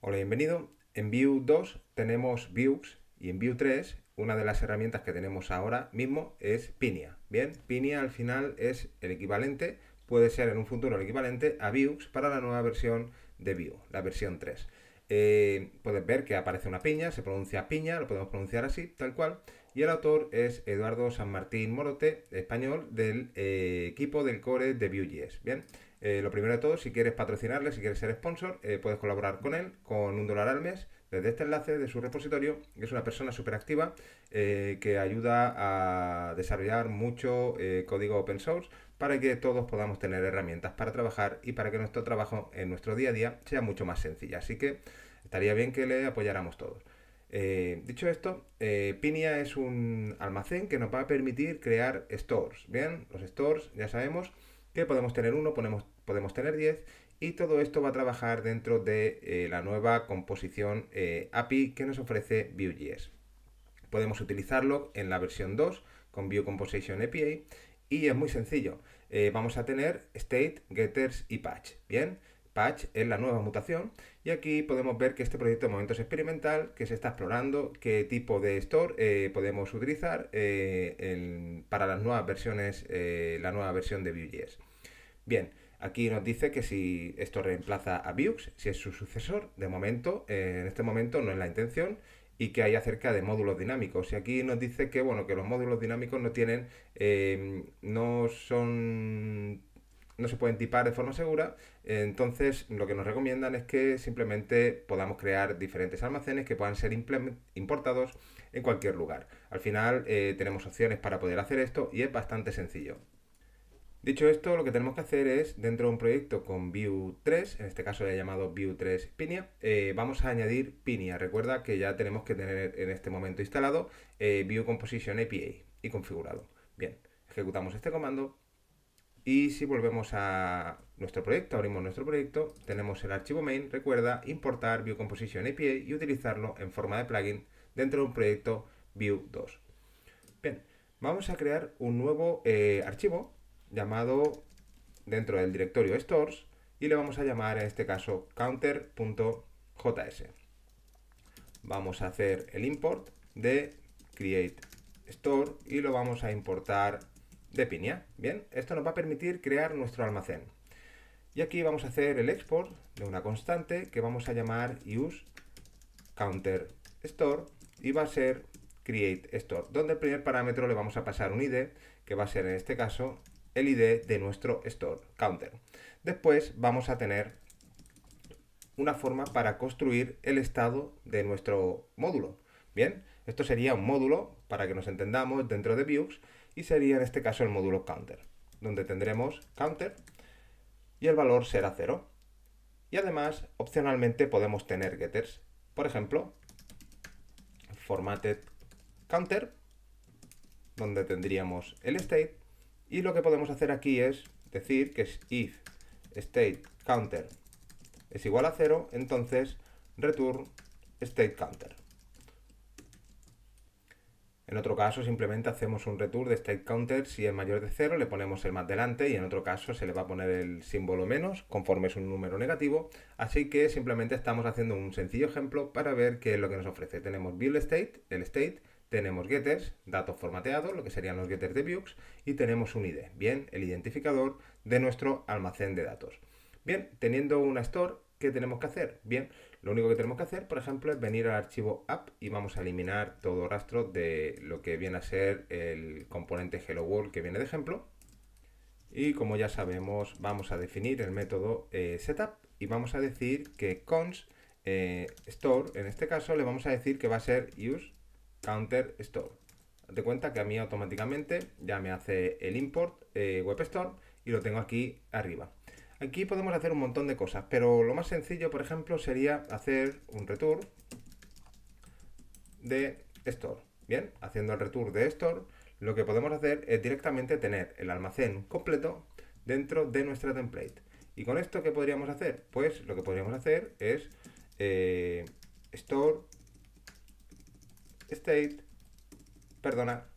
Hola, bienvenido. En Vue 2 tenemos Vuex y en Vue 3 una de las herramientas que tenemos ahora mismo es Pinia. Bien, Pinia al final es el equivalente, puede ser en un futuro el equivalente a Vuex para la nueva versión de Vue, la versión 3. Puedes ver que aparece una piña, se pronuncia piña, lo podemos pronunciar así, tal cual. Y el autor es Eduardo San Martín Morote, español, del equipo del core de Vue.js. Bien, lo primero de todo, si quieres patrocinarle, si quieres ser sponsor, puedes colaborar con él con $1 al mes desde este enlace de su repositorio. Es una persona súper activa que ayuda a desarrollar mucho código open source para que todos podamos tener herramientas para trabajar y para que nuestro trabajo en nuestro día a día sea mucho más sencillo. Así que estaría bien que le apoyáramos todos. Dicho esto, Pinia es un almacén que nos va a permitir crear stores. Bien, los stores ya sabemos que podemos tener uno, podemos tener 10 y todo esto va a trabajar dentro de la nueva composición API que nos ofrece Vue.js. Podemos utilizarlo en la versión 2 con Vue Composition API y es muy sencillo. Vamos a tener state, getters y patch. Bien, patch es la nueva mutación y aquí podemos ver que este proyecto de momento es experimental, que se está explorando qué tipo de store podemos utilizar para las nuevas versiones, la nueva versión de Vue.js. Bien, aquí nos dice que si esto reemplaza a Vuex, si es su sucesor, de momento, en este momento no es la intención, y que hay acerca de módulos dinámicos. Y aquí nos dice que, bueno, que los módulos dinámicos no tienen, no son, no se pueden tipar de forma segura. Entonces, lo que nos recomiendan es que simplemente podamos crear diferentes almacenes que puedan ser importados en cualquier lugar. Al final, tenemos opciones para poder hacer esto y es bastante sencillo. Dicho esto, lo que tenemos que hacer es, dentro de un proyecto con Vue 3, en este caso le he llamado Vue 3 Pinia, vamos a añadir Pinia. Recuerda que ya tenemos que tener en este momento instalado Vue Composition API y configurado. Bien, ejecutamos este comando y si volvemos a nuestro proyecto, abrimos nuestro proyecto, tenemos el archivo main, recuerda importar Vue Composition API y utilizarlo en forma de plugin dentro de un proyecto Vue 2. Bien, vamos a crear un nuevo archivo llamado dentro del directorio stores y le vamos a llamar en este caso counter.js. Vamos a hacer el import de create store y lo vamos a importar de Pinia. Bien, esto nos va a permitir crear nuestro almacén. Y aquí vamos a hacer el export de una constante que vamos a llamar use counter store y va a ser create store, donde el primer parámetro le vamos a pasar un id que va a ser en este caso el id de nuestro store counter. Después vamos a tener una forma para construir el estado de nuestro módulo. Bien, esto sería un módulo, para que nos entendamos, dentro de Vuex y sería en este caso el módulo counter, donde tendremos counter y el valor será 0. Y además, opcionalmente podemos tener getters. Por ejemplo, formatted counter, donde tendríamos el state, y lo que podemos hacer aquí es decir que es if state counter es igual a 0, entonces return state counter. En otro caso simplemente hacemos un return de state counter, si es mayor de 0 le ponemos el más delante y en otro caso se le va a poner el símbolo menos conforme es un número negativo, así que simplemente estamos haciendo un sencillo ejemplo para ver qué es lo que nos ofrece. Tenemos build state, el state, tenemos getters, datos formateados, lo que serían los getters de Vuex, y tenemos un ID, bien, el identificador de nuestro almacén de datos. Bien, teniendo una store, ¿qué tenemos que hacer? Bien, lo único que tenemos que hacer, por ejemplo, es venir al archivo app y vamos a eliminar todo rastro de lo que viene a ser el componente hello world que viene de ejemplo. Y como ya sabemos, vamos a definir el método setup y vamos a decir que const store, en este caso, le vamos a decir que va a ser use counter store. Date cuenta que a mí automáticamente ya me hace el import web store y lo tengo aquí arriba. Aquí podemos hacer un montón de cosas, pero lo más sencillo, por ejemplo, sería hacer un return de store. Bien, haciendo el return de store, lo que podemos hacer es directamente tener el almacén completo dentro de nuestra template. ¿Y con esto qué podríamos hacer? Pues lo que podríamos hacer es store state, perdona,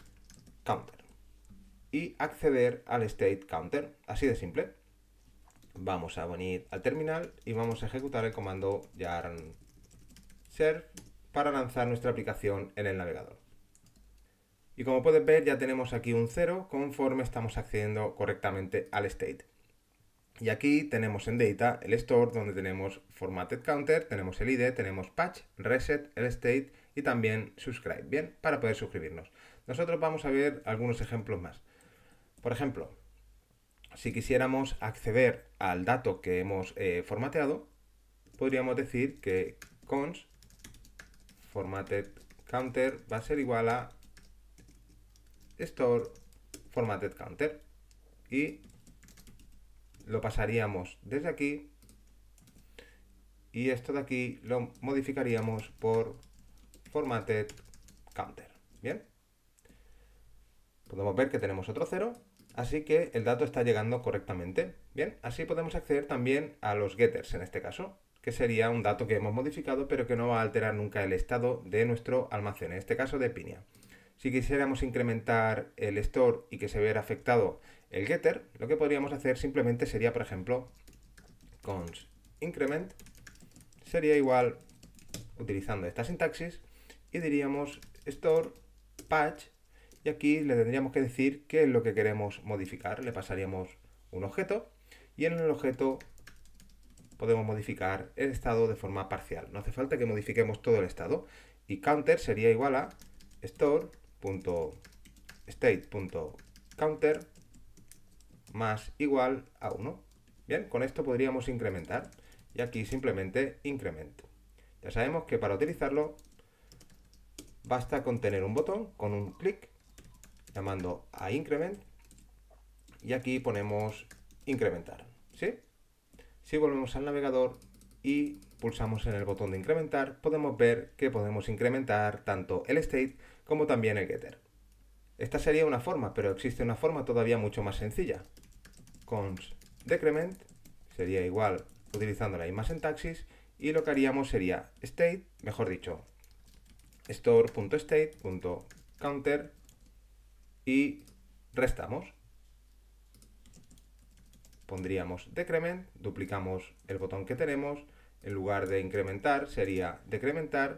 counter. Y acceder al state counter, así de simple. Vamos a venir al terminal y vamos a ejecutar el comando yarn serve para lanzar nuestra aplicación en el navegador. Y como puedes ver, ya tenemos aquí un 0 conforme estamos accediendo correctamente al state. Y aquí tenemos en data el store donde tenemos formatted counter, tenemos el ID, tenemos patch, reset, el state y también subscribe, bien, para poder suscribirnos. Nosotros vamos a ver algunos ejemplos más. Por ejemplo, si quisiéramos acceder al dato que hemos formateado, podríamos decir que const formatted counter va a ser igual a store formatted counter y lo pasaríamos desde aquí y esto de aquí lo modificaríamos por formatted counter. Bien, podemos ver que tenemos otro 0, así que el dato está llegando correctamente. Bien, así podemos acceder también a los getters en este caso, que sería un dato que hemos modificado pero que no va a alterar nunca el estado de nuestro almacén, en este caso de Pinia. Si quisiéramos incrementar el store y que se viera afectado el getter, lo que podríamos hacer simplemente sería, por ejemplo, const increment sería igual, utilizando esta sintaxis, y diríamos store patch, y aquí le tendríamos que decir qué es lo que queremos modificar. Le pasaríamos un objeto, y en el objeto podemos modificar el estado de forma parcial. No hace falta que modifiquemos todo el estado. Y counter sería igual a store.state.counter más igual a 1. Bien, con esto podríamos incrementar. Y aquí simplemente increment. Ya sabemos que para utilizarlo basta con tener un botón con un clic llamando a increment y aquí ponemos incrementar. ¿Sí? Si volvemos al navegador y pulsamos en el botón de incrementar, podemos ver que podemos incrementar tanto el state como también el getter. Esta sería una forma, pero existe una forma todavía mucho más sencilla. Const decrement sería igual utilizando la misma sintaxis y lo que haríamos sería state, mejor dicho, store.state.counter y restamos. Pondríamos decrement, duplicamos el botón que tenemos, en lugar de incrementar sería decrementar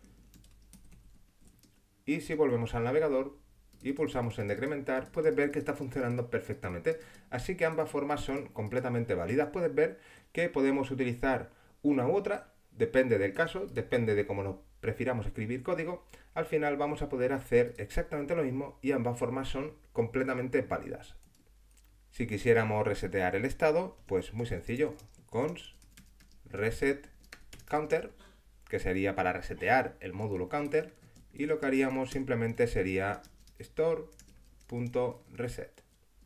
y si volvemos al navegador y pulsamos en decrementar, puedes ver que está funcionando perfectamente. Así que ambas formas son completamente válidas. Puedes ver que podemos utilizar una u otra, depende del caso, depende de cómo nos prefiramos escribir código. Al final vamos a poder hacer exactamente lo mismo y ambas formas son completamente válidas. Si quisiéramos resetear el estado, pues muy sencillo, const reset counter, que sería para resetear el módulo counter, y lo que haríamos simplemente sería store.reset.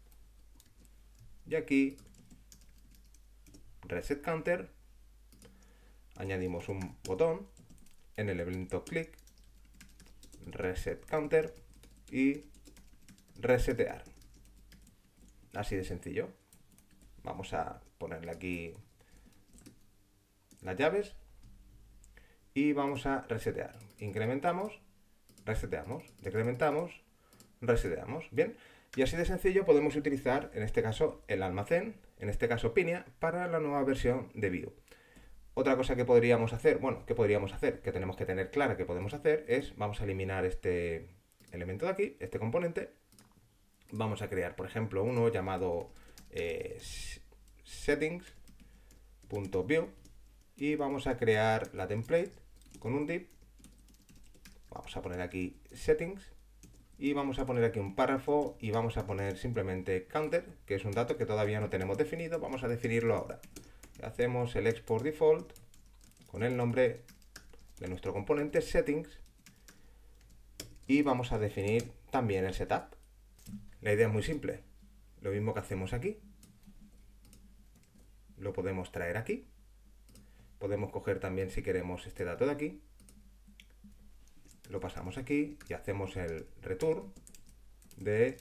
Y aquí, reset counter, añadimos un botón en el evento click, reset counter y resetear. Así de sencillo. Vamos a ponerle aquí las llaves y vamos a resetear. Incrementamos, reseteamos, decrementamos, reseteamos. Bien, y así de sencillo podemos utilizar, en este caso, el almacén, en este caso Pinia, para la nueva versión de Vue. Otra cosa que podríamos hacer, que tenemos que tener clara que podemos hacer, es, vamos a eliminar este elemento de aquí, este componente. Vamos a crear, por ejemplo, uno llamado settings.view y vamos a crear la template con un div. Vamos a poner aquí settings y vamos a poner aquí un párrafo y vamos a poner simplemente counter, que es un dato que todavía no tenemos definido. Vamos a definirlo ahora. Hacemos el export default con el nombre de nuestro componente settings y vamos a definir también el setup. La idea es muy simple, lo mismo que hacemos aquí, lo podemos traer aquí, podemos coger también si queremos este dato de aquí, lo pasamos aquí y hacemos el return de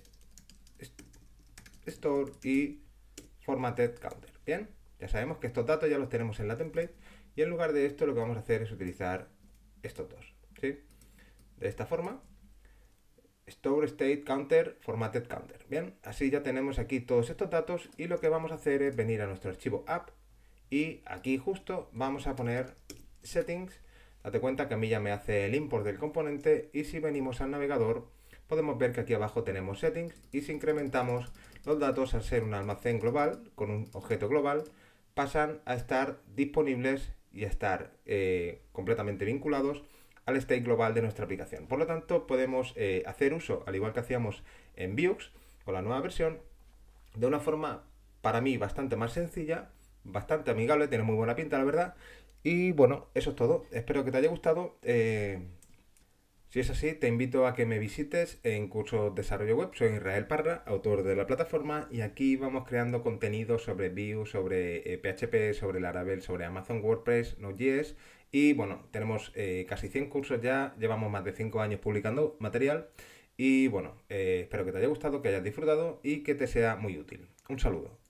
store y formatted counter. Bien, ya sabemos que estos datos ya los tenemos en la template y en lugar de esto lo que vamos a hacer es utilizar estos dos, ¿sí? De esta forma, Store State Counter, Formatted Counter. Bien, así ya tenemos aquí todos estos datos y lo que vamos a hacer es venir a nuestro archivo app y aquí justo vamos a poner settings. Date cuenta que a mí ya me hace el import del componente y si venimos al navegador podemos ver que aquí abajo tenemos settings y si incrementamos los datos al ser un almacén global con un objeto global pasan a estar disponibles y a estar completamente vinculados al state global de nuestra aplicación. Por lo tanto, podemos hacer uso, al igual que hacíamos en Vuex, con la nueva versión, de una forma para mí bastante más sencilla, bastante amigable, tiene muy buena pinta, la verdad. Y bueno, eso es todo. Espero que te haya gustado. Si es así, te invito a que me visites en cursos de desarrollo web. Soy Israel Parra, autor de la plataforma, y aquí vamos creando contenido sobre Vue, sobre PHP, sobre Laravel, sobre Amazon WordPress, Node.js. Y bueno, tenemos casi 100 cursos ya, llevamos más de 5 años publicando material. Y bueno, espero que te haya gustado, que hayas disfrutado y que te sea muy útil. Un saludo.